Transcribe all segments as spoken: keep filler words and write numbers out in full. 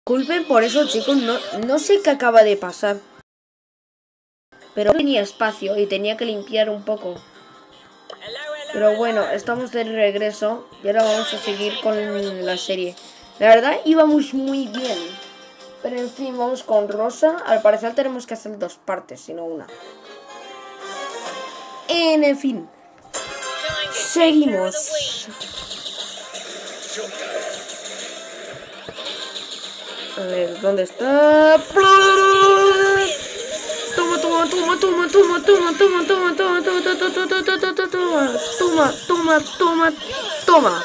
Disculpen por eso, chicos, no, no sé qué acaba de pasar. Pero tenía espacio y tenía que limpiar un poco. Pero bueno, estamos de regreso y ahora vamos a seguir con la serie. La verdad íbamos muy bien. Pero en fin, vamos con Rosa. Al parecer tenemos que hacer dos partes, sino una. En, en fin. Seguimos. A ver, ¿dónde está? Toma, toma, toma, toma, toma, toma, toma, toma, toma, toma, toma, toma, toma, toma, toma.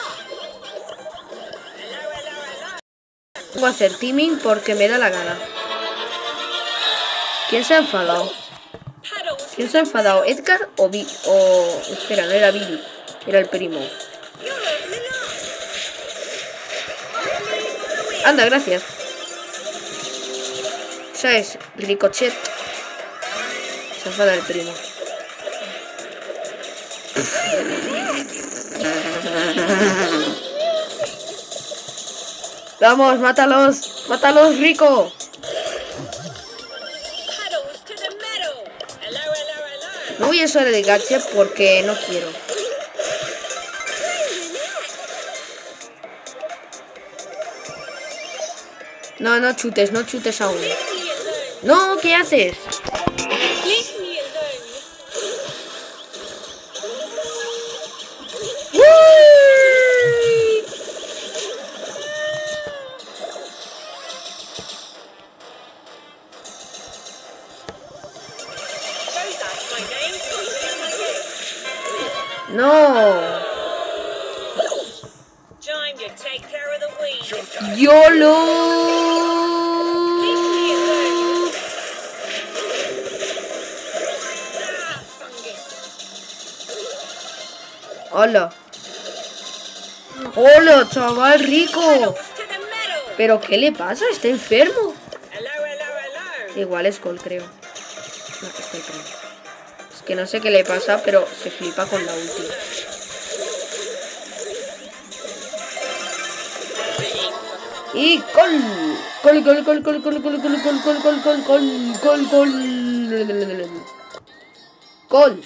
Voy a hacer teaming porque me da la gana. ¿Quién se ha enfadado? ¿Quién se ha enfadado? ¿Edgar o Billy? O... Espera, no era Billy, era el primo. Anda, gracias. ¿Sabes? Ricochet. Se enfada el primo. Vamos, mátalos. Mátalos, Rico. No voy a usar el gache porque no quiero. No, no chutes, no chutes aún. No, ¿qué haces? No. YOLO. Hola. Hola, chaval rico. ¿Pero qué le pasa? ¿Está enfermo? Igual es Cole, creo. No, está enfermo. Es que no sé qué le pasa, pero se flipa con la ulti. Y gol. Gol, gol, gol, gol, gol, gol, gol, gol, gol, gol, gol, gol, gol, gol. Gol.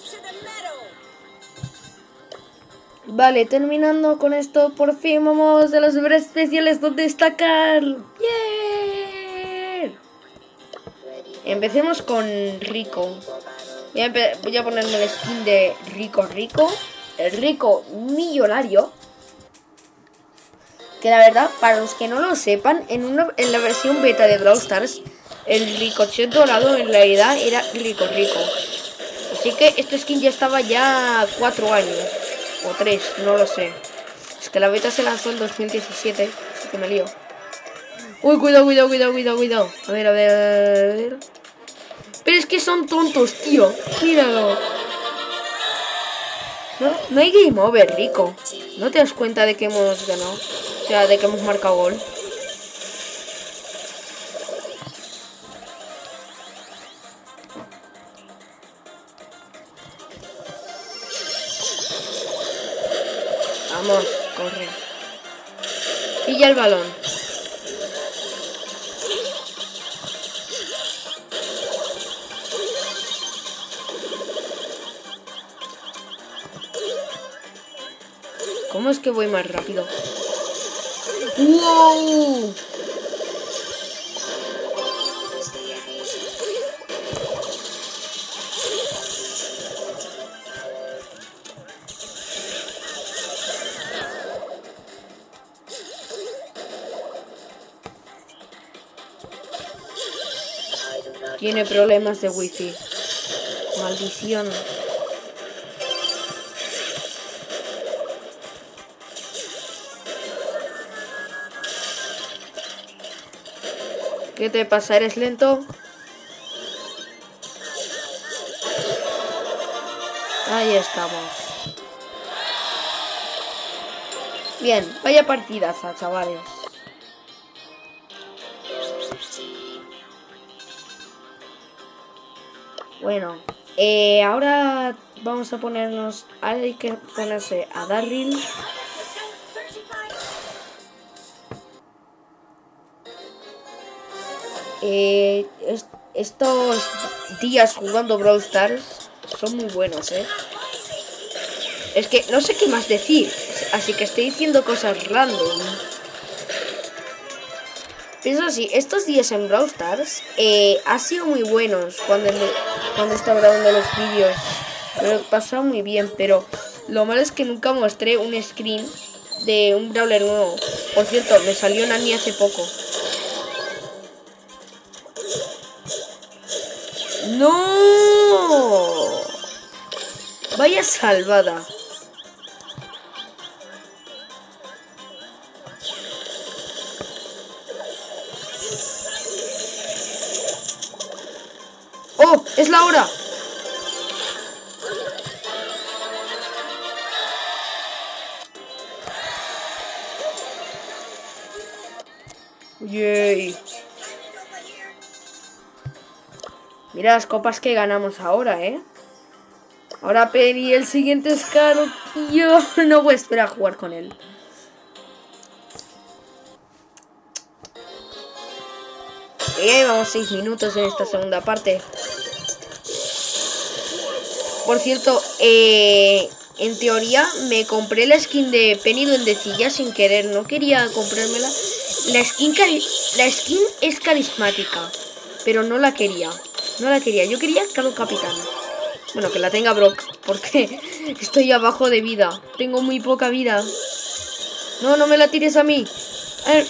Vale, terminando con esto, por fin vamos a los deberes especiales donde destacar. ¡Yeah! Empecemos con Rico. Voy a, voy a ponerme el skin de Rico Rico. El Rico millonario. Que la verdad, para los que no lo sepan, en, una, en la versión beta de Brawl Stars, el Ricochet dorado en realidad era Rico Rico. Así que este skin ya estaba ya cuatro años. O tres, no lo sé. Es que la beta se lanzó en dos mil diecisiete, así que me lío. Uy, cuidado, cuidado, cuidado, cuidado, cuidado. A ver, a ver, a ver. Pero es que son tontos, tío. Míralo. No, no hay game over, Rico. ¿No te das cuenta de que hemos ganado? O sea, de que hemos marcado gol. Vamos, corre. Pilla el balón. ¿Cómo es que voy más rápido? ¡Wow! Tiene problemas de wifi. Maldición. ¿Qué te pasa? ¿Eres lento? Ahí estamos. Bien, vaya partidaza, chavales. Bueno, eh, ahora vamos a ponernos... Hay que ponerse a Darryl. Eh, es, estos días jugando Brawl Stars son muy buenos, ¿eh? Es que no sé qué más decir, así que estoy diciendo cosas random. Eso sí, estos días en Brawl Stars eh, ha sido muy buenos cuando, me, cuando estaba grabando los vídeos. Me lo he pasado muy bien, pero lo malo es que nunca mostré un screen de un Brawler nuevo. Por cierto, me salió Nani hace poco. ¡No! Vaya salvada. ¡Oh! ¡Es la hora! ¡Yay! Mira las copas que ganamos ahora, ¿eh? Ahora Penny, el siguiente es Carl. Yo no voy a esperar a jugar con él. Y ya llevamos seis minutos en esta segunda parte. Por cierto, eh, en teoría me compré la skin de Penny Duendecilla sin querer. No quería comprármela. La skin, la skin es carismática, pero no la quería. No la quería. Yo quería Carl Capitán. Bueno, que la tenga Brock, porque estoy abajo de vida. Tengo muy poca vida. No, no me la tires a mí. A ver.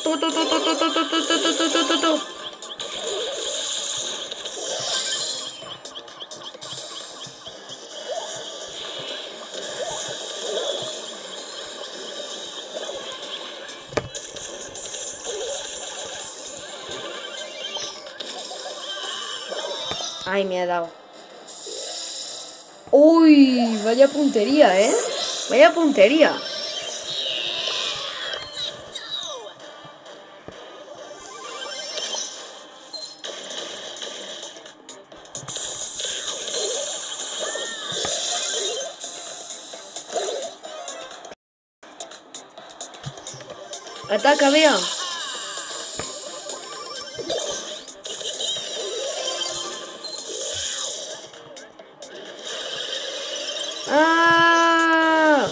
Ay, me ha dado. Uy, vaya puntería, ¿eh? Vaya puntería. Ataca, vea. ¡Ah!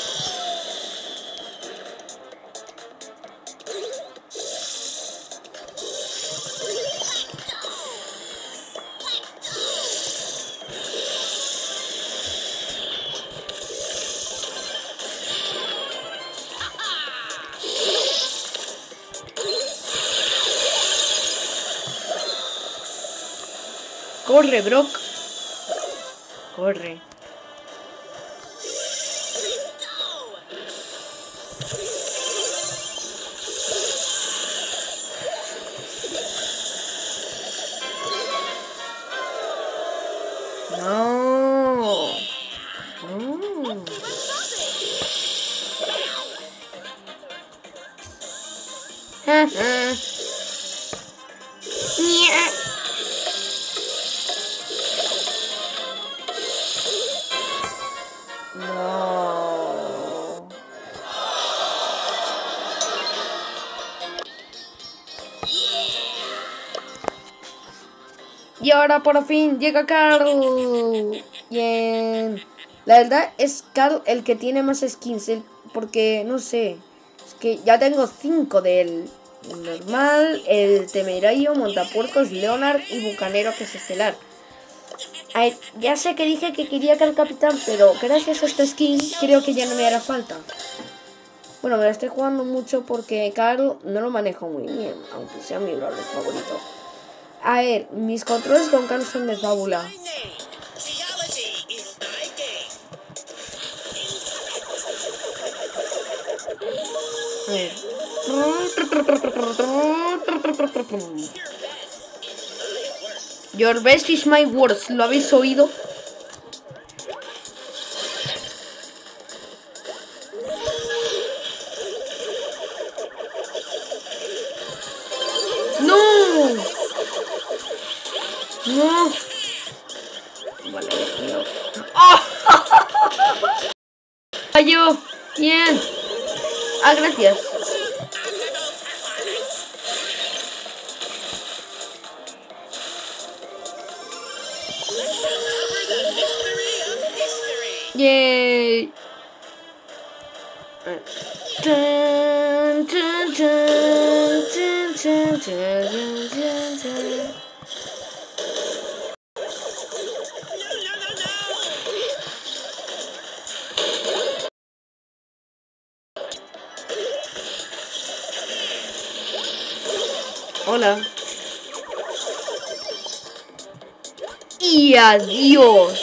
Corre, Brock. Corre. No. No. Ajá. No. Y ahora por fin llega Carl. Bien. La verdad es Carl el que tiene más skins. El, porque no sé. Es que ya tengo cinco de él. El normal, el temerario, montapuercos, Leonard y bucanero, que es estelar. Ay, ya sé que dije que quería Carl Capitán, pero gracias a esta skin creo que ya no me hará falta. Bueno, me la estoy jugando mucho porque Carl no lo manejo muy bien, aunque sea mi brawler favorito. A ver, mis controles con Carl son de fábula. A ver. Your best is my worst. ¿Lo habéis oído? ¡No! ¡No! Vale, no. ¡Oh! ¡Falló! ¡Bien! Ah, gracias. Yay. Tun, tun, tun, tun, tun, tun, tun, tun. Hola. Y adiós.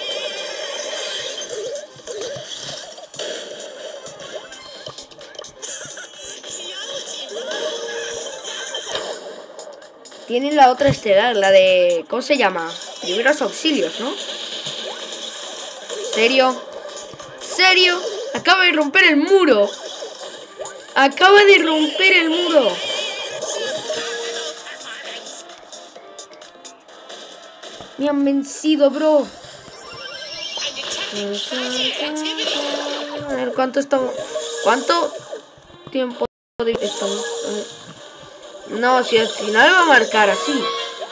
Tienen la otra estelar, la de... ¿Cómo se llama? Primeros auxilios, ¿no? ¿Serio? ¿Serio? Acaba de romper el muro. Acaba de romper el muro. Me han vencido, bro. A ver, ¿cuánto estamos? ¿Cuánto tiempo estamos? No, si al final va a marcar así.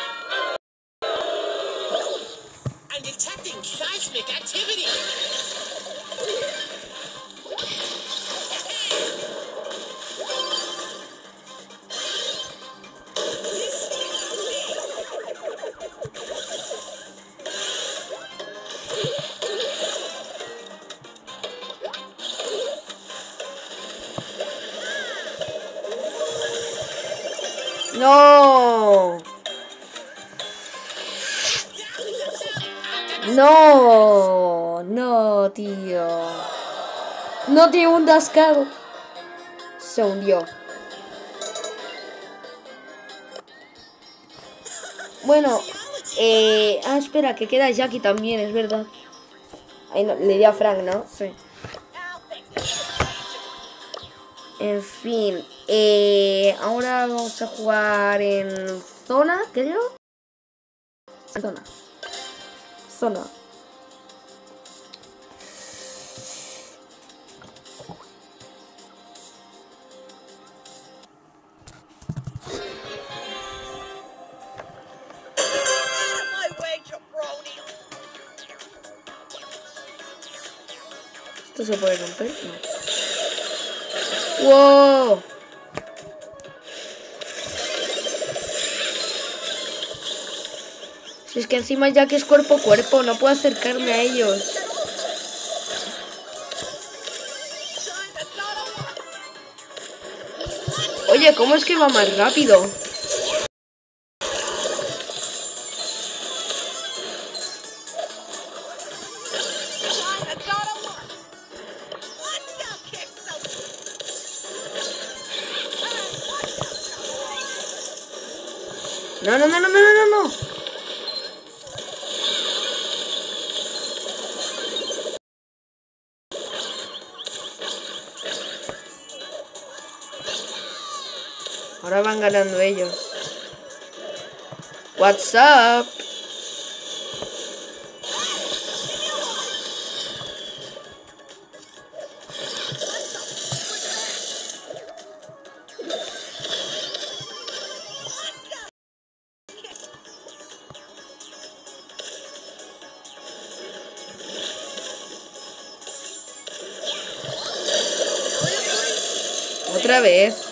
No. No, no, tío. No tiene un dascado. Se hundió. Bueno, eh... ah, espera, que queda Jackie también, es verdad. Ahí no, le di a Frank, ¿no? Sí. En fin, eh, ahora vamos a jugar en zona, creo. Zona. Zona. ¿Esto se puede romper? No. ¡Wow! Si es que encima ya que es cuerpo a cuerpo, no puedo acercarme a ellos. Oye, ¿cómo es que va más rápido? No, no, no, no, no, no, no. Ahora van ganando ellos. What's up? Otra vez.